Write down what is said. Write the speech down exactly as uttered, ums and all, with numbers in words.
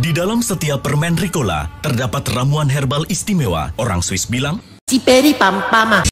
Di dalam setiap permen Ricola terdapat ramuan herbal istimewa. Orang Swiss bilang, Ciperi pampama.